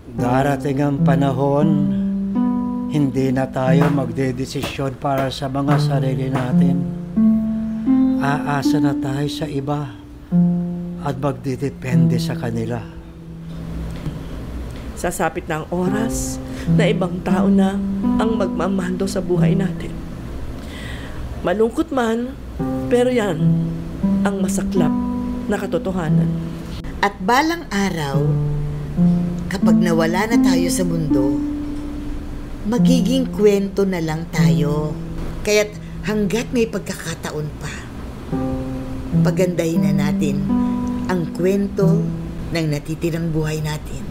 Darating ang panahon, hindi na tayo magdedesisyon para sa mga sarili natin. Aasa na tayo sa iba at magdidepende sa kanila. Sasapit na ang oras na ibang tao na ang magmamando sa buhay natin. Malungkot man, pero yan ang masaklap na katotohanan. At balang araw, kapag nawala na tayo sa mundo, magiging kwento na lang tayo. Kaya't hanggat may pagkakataon pa, pagandahin na natin ang kwento ng natitirang buhay natin.